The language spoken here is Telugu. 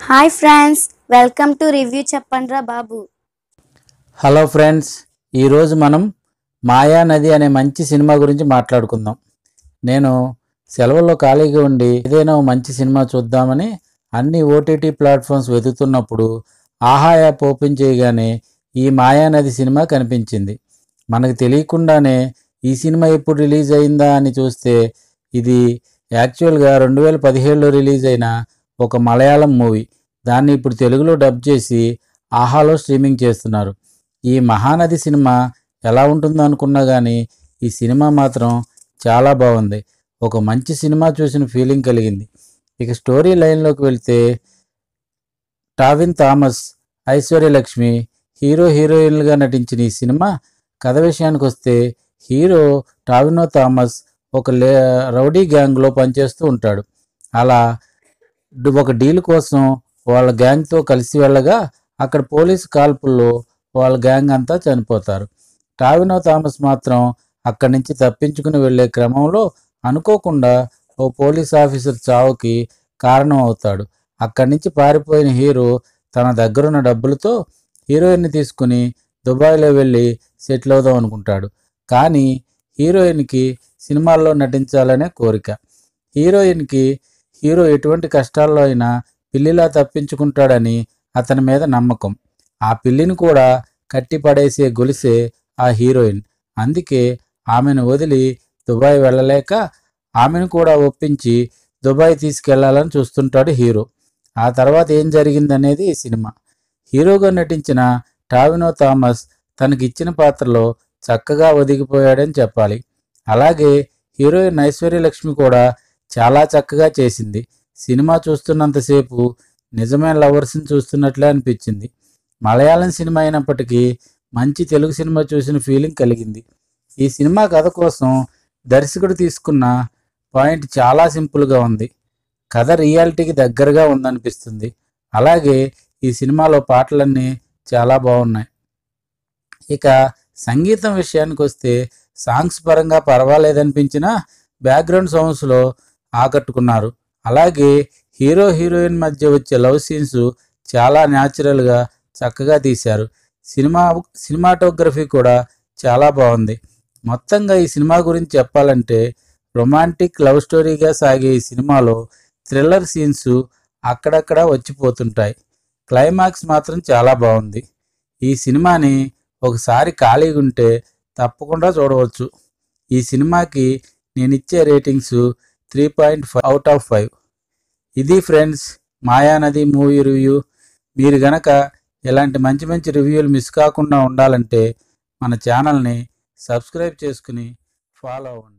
Hi friends, welcome to review చెప్పండ్రా బాబు. హలో ఫ్రెండ్స్, ఈరోజు మనం మాయానది అనే మంచి సినిమా గురించి మాట్లాడుకుందాం. నేను సెలవుల్లో ఖాళీగా ఉండి ఏదైనా మంచి సినిమా చూద్దామని అన్ని ఓటీటీ ప్లాట్ఫామ్స్ వెతుకుతున్నప్పుడు ఆహా యాప్ ఓపెన్ చేయగానే ఈ మాయానది సినిమా కనిపించింది. మనకు తెలియకుండానే ఈ సినిమా ఎప్పుడు రిలీజ్ అయిందా అని చూస్తే ఇది యాక్చువల్గా 2017లో రిలీజ్ అయిన ఒక మలయాళం మూవీ. దాన్ని ఇప్పుడు తెలుగులో డబ్ చేసి ఆహాలో స్ట్రీమింగ్ చేస్తున్నారు. ఈ మహానది సినిమా ఎలా ఉంటుందో అనుకున్నా కానీ ఈ సినిమా మాత్రం చాలా బాగుంది. ఒక మంచి సినిమా చూసిన ఫీలింగ్ కలిగింది. ఇక స్టోరీ లైన్లోకి వెళ్తే టావిన్ థామస్, ఐశ్వర్యలక్ష్మి హీరోయిన్లుగా నటించిన ఈ సినిమా కథ విషయానికి వస్తే హీరో టావినో థామస్ ఒక రౌడీ గ్యాంగ్లో పనిచేస్తూ ఉంటాడు. అలా ఒక డీల్ కోసం వాళ్ళ గ్యాంగ్తో కలిసి వెళ్ళగా అక్కడ పోలీసు కాల్పుల్లో వాళ్ళ గ్యాంగ్ అంతా చనిపోతారు. టావినో థామస్ మాత్రం అక్కడి నుంచి తప్పించుకుని వెళ్ళే క్రమంలో అనుకోకుండా ఓ పోలీస్ ఆఫీసర్ చావుకి కారణం అవుతాడు. అక్కడి నుంచి పారిపోయిన హీరో తన దగ్గరున్న డబ్బులతో హీరోయిన్ని తీసుకుని దుబాయ్లో వెళ్ళి సెటిల్ అవుదాం అనుకుంటాడు. కానీ హీరోయిన్కి సినిమాల్లో నటించాలనే కోరిక. హీరోయిన్కి హీరో ఎటువంటి కష్టాల్లో అయినా పిల్లిలా తప్పించుకుంటాడని అతని మీద నమ్మకం. ఆ పిల్లిని కూడా కట్టి పడేసే గొలిసే ఆ హీరోయిన్. అందుకే ఆమెను వదిలి దుబాయ్ వెళ్ళలేక ఆమెను కూడా ఒప్పించి దుబాయ్ తీసుకెళ్లాలని చూస్తుంటాడు హీరో. ఆ తర్వాత ఏం జరిగిందనేది ఈ సినిమా. హీరోగా నటించిన టావినో థామస్ తనకిచ్చిన పాత్రలో చక్కగా ఒదిగిపోయాడని చెప్పాలి. అలాగే హీరోయిన్ ఐశ్వర్యలక్ష్మి కూడా చాలా చక్కగా చేసింది. సినిమా చూస్తున్నంతసేపు నిజమైన లవర్స్ని చూస్తున్నట్లే అనిపించింది. మలయాళం సినిమా అయినప్పటికీ మంచి తెలుగు సినిమా చూసిన ఫీలింగ్ కలిగింది. ఈ సినిమా కథ కోసం దర్శకుడు తీసుకున్న పాయింట్ చాలా సింపుల్గా ఉంది. కథ రియాలిటీకి దగ్గరగా ఉందనిపిస్తుంది. అలాగే ఈ సినిమాలో పాటలన్నీ చాలా బాగున్నాయి. ఇక సంగీతం విషయానికి వస్తే సాంగ్స్ పరంగా పర్వాలేదనిపించినా బ్యాక్గ్రౌండ్ సౌండ్స్లో ఆకట్టుకున్నారు. అలాగే హీరోయిన్ మధ్య వచ్చే లవ్ సీన్స్ చాలా న్యాచురల్గా చక్కగా తీశారు. సినిమాటోగ్రఫీ కూడా చాలా బాగుంది. మొత్తంగా ఈ సినిమా గురించి చెప్పాలంటే రొమాంటిక్ లవ్ స్టోరీగా సాగే ఈ సినిమాలో థ్రిల్లర్ సీన్స్ అక్కడక్కడ వచ్చిపోతుంటాయి. క్లైమాక్స్ మాత్రం చాలా బాగుంది. ఈ సినిమాని ఒకసారి ఖాళీగా ఉంటే తప్పకుండా చూడవచ్చు. ఈ సినిమాకి నేనిచ్చే రేటింగ్స్ 3.5 అవుట్ ఆఫ్ 5. ఇది ఫ్రెండ్స్ మాయానది మూవీ రివ్యూ. మీరు గనక ఇలాంటి మంచి మంచి రివ్యూలు మిస్ కాకుండా ఉండాలంటే మన ఛానల్ని సబ్స్క్రైబ్ చేసుకుని ఫాలో అవ్వండి.